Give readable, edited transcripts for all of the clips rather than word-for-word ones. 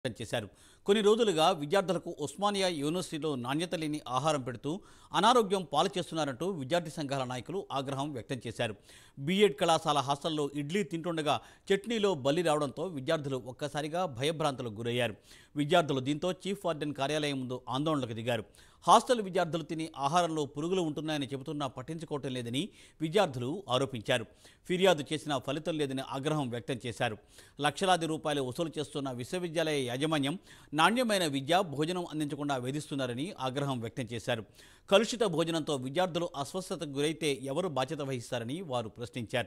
చేశారు. కొన్ని రోజులుగా విద్యార్థులకు ఉస్మానియా యూనివర్సిటీలో నాణ్యత లేని ఆహారం పెడుతూ అనారోగ్యం పాలు చేస్తున్నారంటూ విద్యార్థి సంఘాల నాయకులు ఆగ్రహం వ్యక్తం చేశారు. బీఎడ్ కళాశాల హాస్టల్లో ఇడ్లీ తింటుండగా చట్నీలో బలి రావడంతో విద్యార్థులు ఒక్కసారిగా భయభ్రాంతులకు గురయ్యారు. విద్యార్థులు దీంతో చీఫ్ వార్డెన్ కార్యాలయం ముందు ఆందోళనకు దిగారు. హాస్టల్ విద్యార్థులు తినే ఆహారంలో పురుగులు ఉంటున్నాయని చెబుతున్నా పట్టించుకోవటం లేదని విద్యార్థులు ఆరోపించారు. ఫిర్యాదు చేసినా ఫలితం లేదని ఆగ్రహం వ్యక్తం చేశారు. లక్షలాది రూపాయలు వసూలు చేస్తున్న విశ్వవిద్యాలయ యాజమాన్యం నాణ్యమైన విద్య భోజనం అందించకుండా వేధిస్తున్నారని ఆగ్రహం వ్యక్తం చేశారు. కలుషిత భోజనంతో విద్యార్థులు అస్వస్థతకు గురైతే ఎవరు బాధ్యత వహిస్తారని వారు ప్రశ్నించారు.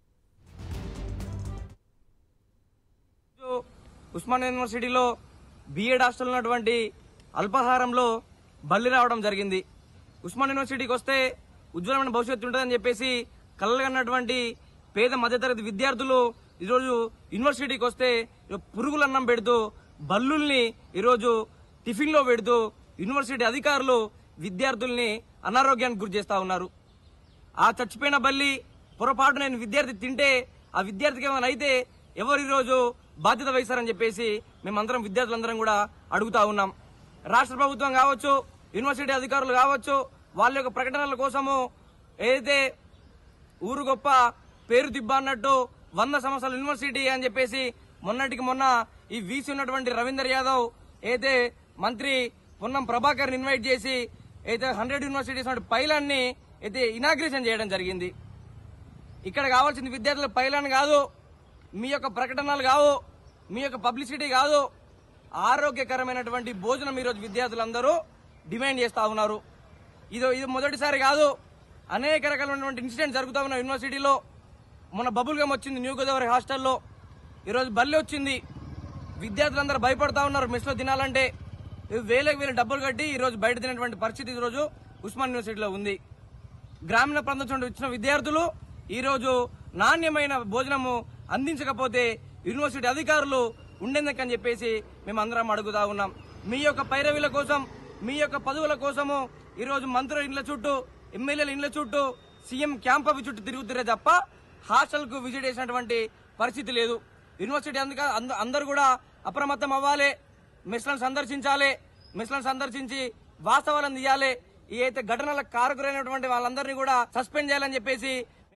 ఉస్మానియా యూనివర్సిటీలో బీఎడ్ హాస్టల్ ఉన్నటువంటి అల్పాహారంలో బల్లి రావడం జరిగింది. ఉస్మానియా యూనివర్సిటీకి వస్తే ఉజ్వలమైన భవిష్యత్తు ఉంటుందని చెప్పేసి కలలుగన్నటువంటి పేద మధ్యతరగతి విద్యార్థులు ఈరోజు యూనివర్సిటీకి వస్తే పురుగులన్నం పెడుతూ బల్లుల్ని ఈరోజు టిఫిన్లో పెడుతూ యూనివర్సిటీ అధికారులు విద్యార్థుల్ని అనారోగ్యానికి గురి చేస్తా ఉన్నారు. ఆ చచ్చిపోయిన బల్లి పొరపాటు నేను విద్యార్థి తింటే ఆ విద్యార్థికి ఏమైనా అయితే ఎవరు ఈరోజు బాధ్యత వహిస్తారని చెప్పేసి మేమందరం విద్యార్థులందరం కూడా అడుగుతా ఉన్నాం. రాష్ట్ర ప్రభుత్వం కావచ్చు, యూనివర్సిటీ అధికారులు కావచ్చు, వాళ్ళ యొక్క ప్రకటనల కోసము ఏదైతే ఊరు గొప్ప పేరు దిబ్బ అన్నట్టు 100 సంవత్సరాల యూనివర్సిటీ అని చెప్పేసి మొన్నటికి మొన్న ఈ వీసీ ఉన్నటువంటి రవీందర్ యాదవ్ అయితే మంత్రి పొన్నం ప్రభాకర్ ఇన్వైట్ చేసి అయితే 100 యూనివర్సిటీస్ పైలాన్ని అయితే ఇనాగ్రేషన్ చేయడం జరిగింది. ఇక్కడ కావాల్సింది విద్యార్థుల పైలాన్ కాదు, మీ యొక్క ప్రకటనలు కావు, మీ యొక్క పబ్లిసిటీ కాదు, ఆరోగ్యకరమైనటువంటి భోజనం ఈరోజు విద్యార్థులందరూ డిమాండ్ చేస్తా ఉన్నారు. ఇది మొదటిసారి కాదు, అనేక రకాలైనటువంటి ఇన్సిడెంట్ జరుగుతూ ఉన్న యూనివర్సిటీలో. మొన్న బబుల్ గమ్ వచ్చింది న్యూ గోదావరి హాస్టల్లో, ఈరోజు బల్లి వచ్చింది. విద్యార్థులందరూ భయపడతా ఉన్నారు మెస్లో తినాలంటే. వేలకు వేల డబ్బులు కట్టి ఈరోజు బయట తినేటువంటి పరిస్థితి ఈరోజు ఉస్మాన్ యూనివర్సిటీలో ఉంది. గ్రామీణ ప్రాంతం నుండి వచ్చిన విద్యార్థులు ఈరోజు నాణ్యమైన భోజనము అందించకపోతే యూనివర్సిటీ అధికారులు ఉండేందుకని చెప్పేసి మేమందరం అడుగుతా ఉన్నాం. మీ యొక్క పైరవీల కోసం, మీ యొక్క పదవుల కోసము ఈరోజు మంత్రుల ఇండ్ల చుట్టూ, ఎమ్మెల్యేల ఇండ్ల చుట్టూ, సీఎం క్యాంప్ ఆఫీస్ చుట్టూ తిరుగుతురే తప్ప హాస్టల్ కు విజిట్ చేసినటువంటి పరిస్థితి లేదు. యూనివర్సిటీ అందరూ కూడా అప్రమత్తం అవ్వాలి, మెస్లను సందర్శించాలి, మెస్లను సందర్శించి వాస్తవాలను తీయాలి. ఈ అయితే ఘటనలకు కారకులైనటువంటి వాళ్ళందరినీ కూడా సస్పెండ్ చేయాలని చెప్పేసి.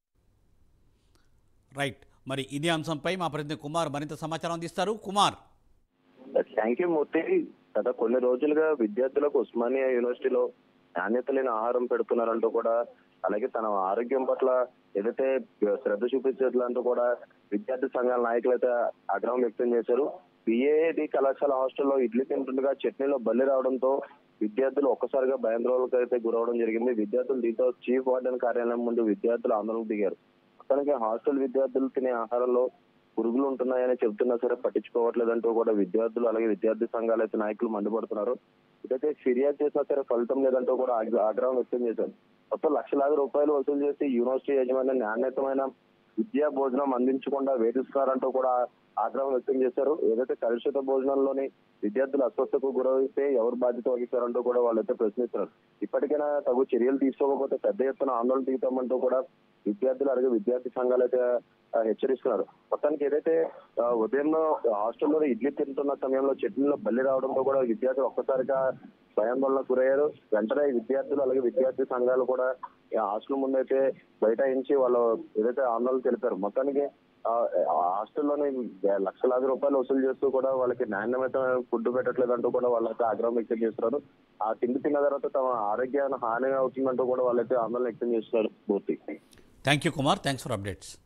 రైట్, మరి ఇదే అంశంపై మా ప్రతినిధి కుమార్ మరింత సమాచారం అందిస్తారు. కుమార్. Thank you Murthy. గత కొన్ని రోజులుగా విద్యార్థులకు ఉస్మానియా యూనివర్సిటీలో నాణ్యత లేని ఆహారం పెడుతున్నారంటూ కూడా, అలాగే తన ఆరోగ్యం పట్ల ఏదైతే శ్రద్ధ చూపించేట్లంటూ కూడా విద్యార్థి సంఘాల నాయకులు అయితే ఆగ్రహం వ్యక్తం చేశారు. బీఏడి కళాశాల హాస్టల్లో ఇడ్లీ తింటుండగా చట్నీలో బల్లి రావడంతో విద్యార్థులు ఒక్కసారిగా భయాందోళనకు అయితే గురవడం జరిగింది. విద్యార్థులు దీంతో చీఫ్ వార్డెన్ కార్యాలయం ముందు విద్యార్థులు ఆందోళనకు దిగారు. మొత్తానికి హాస్టల్ విద్యార్థులు తినే ఆహారంలో పురుగులు ఉంటున్నాయని చెబుతున్నా సరే పట్టించుకోవట్లేదంటూ కూడా విద్యార్థులు అలాగే విద్యార్థి సంఘాలు అయితే నాయకులు మండిపడుతున్నారు. ఇదైతే ఫిర్యాదు చేసినా సరే ఫలితం లేదంటూ కూడా ఆగ్రహం వ్యక్తం చేశారు. మొత్తం లక్షలాది రూపాయలు వసూలు చేసి యూనివర్సిటీ యాజమాన్యం నాణ్యతమైన విద్యా భోజనం అందించకుండా వేధిస్తున్నారంటూ కూడా ఆగ్రహం వ్యక్తం చేశారు. ఏదైతే కలుషిత భోజనంలోని విద్యార్థులు అస్వస్థతకు గురైతే ఎవరు బాధ్యత వహిస్తారంటూ కూడా వాళ్ళైతే ప్రశ్నిస్తున్నారు. ఇప్పటికైనా తగు చర్యలు తీసుకోకపోతే పెద్ద ఎత్తున ఆందోళన దిగుతామంటూ కూడా విద్యార్థులు అలాగే విద్యార్థి సంఘాలు అయితే హెచ్చరిస్తున్నారు. మొత్తానికి ఏదైతే ఉదయం హాస్టల్లో ఇడ్లీ తింటున్న సమయంలో చట్నీలో బల్లి రావడంతో కూడా విద్యార్థులు ఒక్కసారిగా భయాందోళనకు గురయ్యారు. వెంటనే విద్యార్థులు అలాగే విద్యార్థి సంఘాలు కూడా హాస్టల్ ముందైతే బైఠాయించి వాళ్ళు ఏదైతే ఆందోళన తెలిపారు. మొత్తానికి హాస్టల్లోని లక్షలాది రూపాయలు వసూలు చేస్తూ కూడా వాళ్ళకి నాణ్యమైన ఫుడ్ పెట్టట్లేదంటూ కూడా వాళ్ళైతే ఆగ్రహం వ్యక్తం చేస్తున్నారు. ఆ తిండి తిన్న తర్వాత తమ ఆరోగ్యాన్ని హాని అవుతుందంటూ కూడా వాళ్ళైతే ఆందోళన వ్యక్తం చేస్తున్నారు. పూర్తి. Thank you Kumar, thanks for updates.